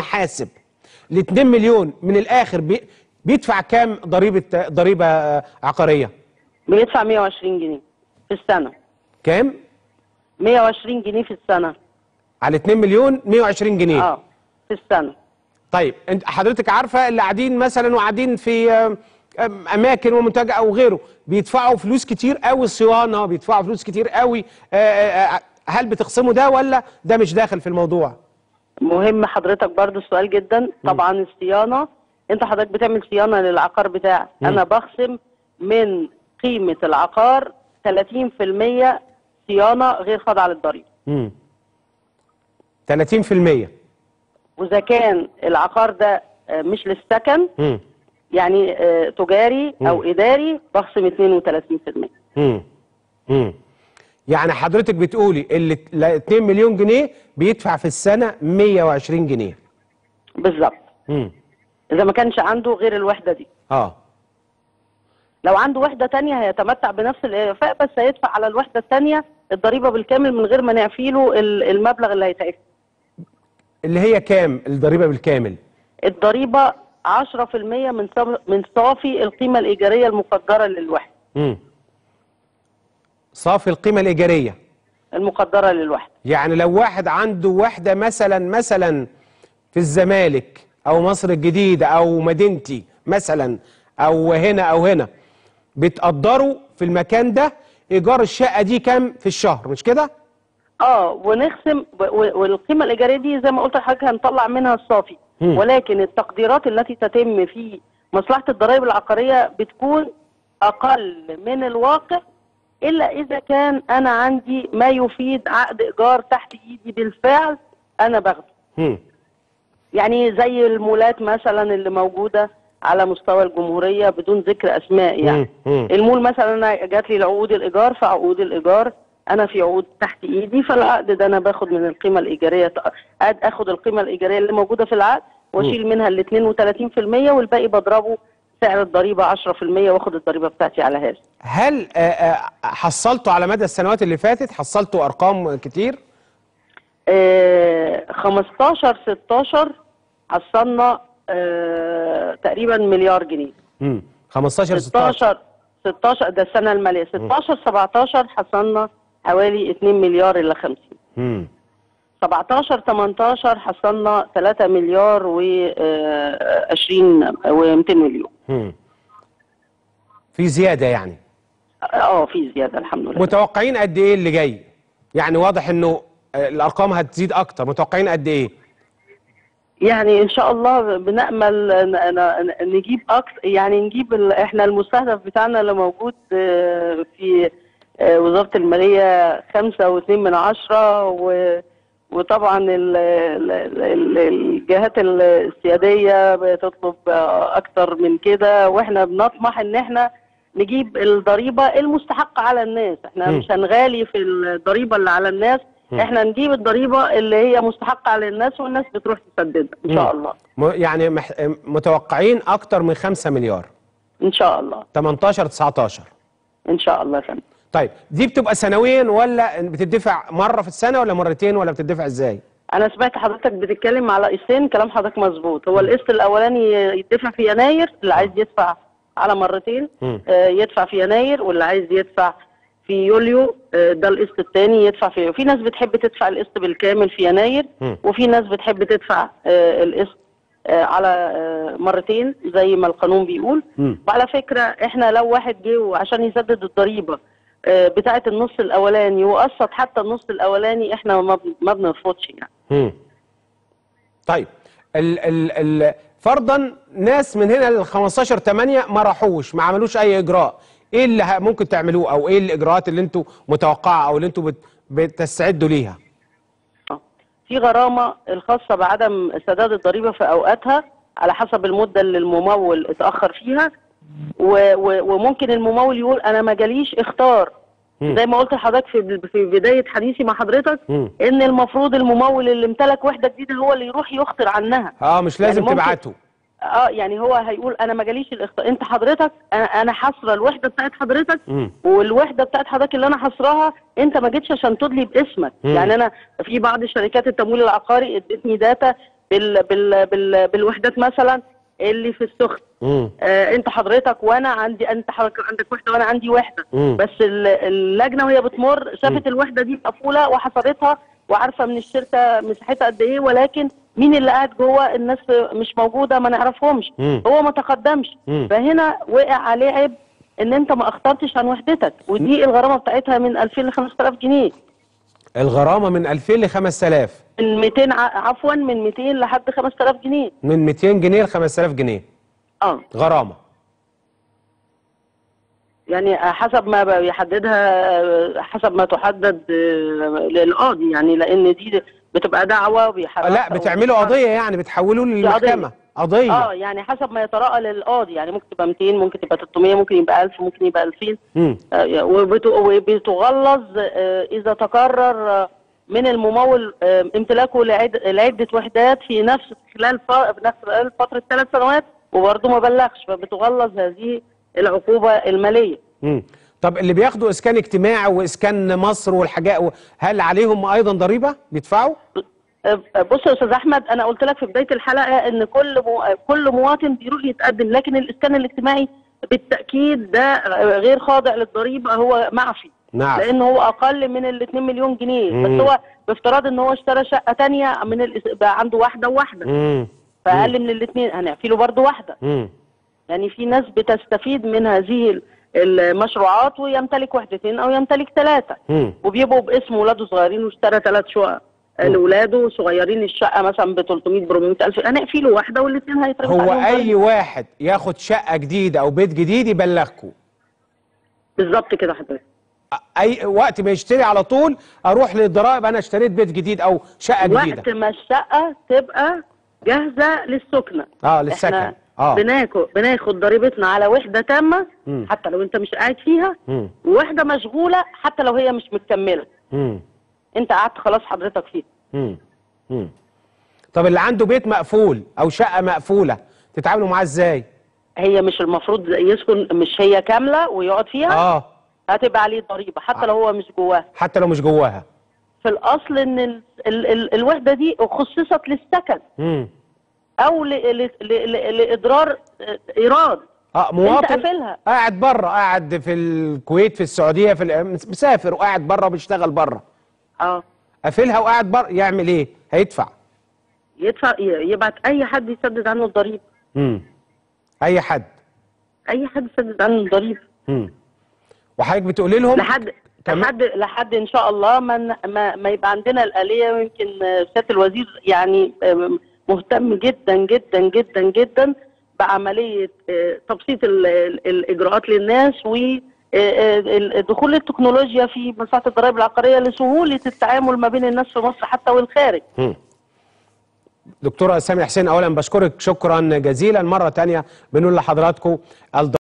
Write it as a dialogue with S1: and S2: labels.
S1: المحاسب ل 2 مليون من الاخر بيدفع كام ضريبه عقاريه؟
S2: بيدفع 120 جنيه في السنه.
S1: كام؟
S2: 120 جنيه في السنه.
S1: على 2 مليون 120 جنيه
S2: في السنه.
S1: طيب انت حضرتك عارفه اللي قاعدين مثلا وقاعدين في اماكن ومنتجع او غيره بيدفعوا فلوس كتير قوي صيانه، بيدفعوا فلوس كتير قوي. هل بتخصموا ده ولا ده مش داخل في الموضوع؟
S2: مهم حضرتك برضو السؤال جدا. طبعا الصيانه، انت حضرتك بتعمل صيانه للعقار بتاعك، انا بخصم من قيمه العقار 30% صيانه غير خاضعه للضريبه.
S1: 30%.
S2: واذا كان العقار ده مش للسكن يعني تجاري او اداري بخصم 32%.
S1: يعني حضرتك بتقولي اللي 2 مليون جنيه بيدفع في السنه 120 جنيه
S2: بالظبط. اذا ما كانش عنده غير الوحده دي. لو عنده وحده ثانيه هيتمتع بنفس الاعفاء، بس هيدفع على الوحده الثانيه الضريبه بالكامل من غير ما نعفي له المبلغ اللي هيتعفى.
S1: اللي هي كام الضريبه بالكامل؟
S2: الضريبه 10% من صافي القيمه الايجاريه المقدره للوحده.
S1: صافي القيمه الايجاريه
S2: المقدره للوحده.
S1: يعني لو واحد عنده وحده مثلا في الزمالك او مصر الجديده او مدينتي مثلا او هنا بتقدروا في المكان ده ايجار الشقه دي كام في الشهر، مش كده؟
S2: ونخصم والقيمه الايجاريه دي زي ما قلت لحضرتك هنطلع منها الصافي. ولكن التقديرات التي تتم في مصلحه الضرائب العقاريه بتكون اقل من الواقع، الا اذا كان انا عندي ما يفيد عقد ايجار تحت ايدي بالفعل انا باخده. يعني زي المولات مثلا اللي موجوده على مستوى الجمهوريه بدون ذكر اسماء. يعني المول مثلا انا جات لي العقود الايجار، فعقود الايجار انا في عقود تحت ايدي، فالعقد ده انا باخد من القيمه الايجاريه، اخد القيمه الايجاريه اللي موجوده في العقد واشيل منها ال 32% والباقي بضربه سعر الضريبه 10% واخد الضريبه بتاعتي على هذا.
S1: هل حصلتوا على مدى السنوات اللي فاتت حصلتوا ارقام كتير؟
S2: 15 16 حصلنا تقريبا مليار جنيه.
S1: 15
S2: 16 ده السنه الماليه. 16 17 حصلنا حوالي 2 مليار الا 50. 17 18 حصلنا 3 مليار و20 و200 مليون.
S1: في زياده يعني؟
S2: في زياده الحمد لله.
S1: متوقعين قد ايه اللي جاي؟ يعني واضح انه الارقام هتزيد اكتر، متوقعين قد ايه؟
S2: يعني ان شاء الله بنأمل نجيب اكتر، يعني نجيب احنا المستهدف بتاعنا اللي موجود في وزارة المالية 5.2، وطبعا الجهات السيادية بتطلب اكتر من كده، واحنا بنطمح ان احنا نجيب الضريبة المستحقة على الناس. احنا مش هنغالي في الضريبة اللي على الناس، احنا نجيب الضريبة اللي هي مستحقة على الناس والناس بتروح تسددها ان شاء الله.
S1: يعني متوقعين اكتر من 5 مليار
S2: ان شاء الله.
S1: 18 19
S2: ان شاء الله يا فندم.
S1: طيب دي بتبقى سنويا ولا بتدفع مرة في السنة ولا مرتين ولا بتدفع ازاي؟
S2: انا سمعت حضرتك بتتكلم على قسطين، كلام حضرتك مظبوط. هو القسط الاولاني يدفع في يناير، اللي عايز يدفع على مرتين يدفع في يناير، واللي عايز يدفع في يوليو ده القسط الثاني يدفع في ناس بتحب تدفع القسط بالكامل في يناير، وفي ناس بتحب تدفع القسط على مرتين زي ما القانون بيقول. وعلى فكرة احنا لو واحد جه عشان يسدد الضريبة بتاعة النص الاولاني وقسط حتى النص الاولاني احنا ما بنرفضش يعني.
S1: طيب فرضا ناس من هنا لل 15/8 ما راحوش، ما عملوش اي اجراء، ايه اللي ممكن تعملوه او ايه الاجراءات اللي انتوا متوقعه او اللي انتوا بتستعدوا ليها؟
S2: في غرامه الخاصه بعدم سداد الضريبه في اوقاتها على حسب المده اللي الممول اتاخر فيها، وممكن الممول يقول انا ما جاليش اختار. زي ما قلت لحضرتك في بدايه حديثي مع حضرتك ان المفروض الممول اللي امتلك وحده جديده هو اللي يروح يخطر عنها.
S1: مش لازم يعني تبعته.
S2: يعني هو هيقول انا ما جاليش الاختار، انت حضرتك انا حاصره الوحده بتاعت حضرتك والوحده بتاعت حضرتك اللي انا حاصراها انت ما جيتش عشان تدلي باسمك. يعني انا في بعض شركات التمويل العقاري ادتني داتا بالوحدات مثلا اللي في السخن. انت حضرتك وانا عندي، انت حضرتك عندك وحده وانا عندي وحده، بس اللجنه وهي بتمر شافت الوحده دي مقفوله وحصرتها وعارفه من الشركه مساحتها قد ايه، ولكن مين اللي قاعد جوه؟ الناس مش موجوده، ما نعرفهمش. هو ما تقدمش، فهنا وقع عليه عيب ان انت ما اخترتش عن وحدتك، ودي الغرامه بتاعتها من 2000 ل 5000 جنيه.
S1: الغرامه من 2000 ل 5000،
S2: من 200 عفوا من 200 لحد 5000 جنيه،
S1: من 200 جنيه ل 5000 جنيه غرامه،
S2: يعني حسب ما يحددها، حسب ما تحدد للقاضي، يعني لان دي بتبقى دعوه وبيحركها.
S1: لا بتعملوا قضيه، يعني بتحولوا للمحكمه قضيه.
S2: يعني حسب ما يتراءى للقاضي، يعني ممكن تبقى 200، ممكن تبقى 300، ممكن يبقى 1000، ممكن يبقى 2000. وبتغلظ اذا تقرر من الممول امتلاكه لعده وحدات في نفس خلال فتره 3 سنوات وبرضه ما بلغش، فبتغلظ هذه العقوبه الماليه.
S1: طب اللي بياخدوا اسكان اجتماعي واسكان مصر والحاجات، هل عليهم ايضا ضريبه بيدفعوا؟
S2: بص يا استاذ احمد، انا قلت لك في بدايه الحلقه ان كل مواطن بيروح يتقدم، لكن الاسكان الاجتماعي بالتاكيد ده غير خاضع للضريبه، هو معفي.
S1: نعم.
S2: لان هو اقل من ال 2 مليون جنيه، بس هو بافتراض ان هو اشترى شقه ثانيه بقى عنده واحده وواحده، فاقل من الاثنين هنعفي له برضه واحده. يعني في ناس بتستفيد من هذه المشروعات ويمتلك وحدتين او يمتلك 3، وبيبقوا باسم ولاده صغيرين واشترى 3 شقق لاولاده صغيرين، الشقه مثلا ب 300 ب 400 الف، هنقفي له واحده والاثنين هيترفع
S1: هو اي واحد ياخد شقه جديده او بيت جديد يبلغكم؟
S2: بالظبط كده حضرتك.
S1: اي وقت ما يشتري على طول اروح للضرائب انا اشتريت بيت جديد او شقه جديده،
S2: وقت ما الشقه تبقى جاهزه للسكنه.
S1: للسكن.
S2: احنا بناخد ضريبتنا على وحده تامه حتى لو انت مش قاعد فيها، ووحده مشغوله حتى لو هي مش متكمله. انت قعدت خلاص حضرتك فيها.
S1: طب اللي عنده بيت مقفول او شقه مقفوله تتعاملوا معاه ازاي؟
S2: هي مش المفروض يسكن، مش هي كامله ويقعد فيها؟ هتبقى عليه ضريبه حتى لو هو مش جواها.
S1: حتى لو مش جواها.
S2: في الاصل ان الوحده دي خصصت للسكن او لاضرار ايراد.
S1: مواطن قاعد بره، قاعد في الكويت، في السعوديه، مسافر وقاعد بره بيشتغل بره، قافلها وقاعد بره، يعمل ايه؟ هيدفع
S2: يبعت اي حد يسدد عنه الضريبه.
S1: اي حد
S2: يسدد عنه الضريبه.
S1: وحضرتك بتقولي لهم
S2: لحد ان شاء الله ما يبقى عندنا الآلية. ويمكن سيادة الوزير يعني مهتم جدا جدا جدا جدا بعملية تبسيط الإجراءات للناس ودخول التكنولوجيا في مصلحة الضرائب العقارية لسهولة التعامل ما بين الناس في مصر حتى والخارج.
S1: دكتورة سامية حسين، أولا بشكرك شكرا جزيلا، مرة تانية بنقول لحضراتكم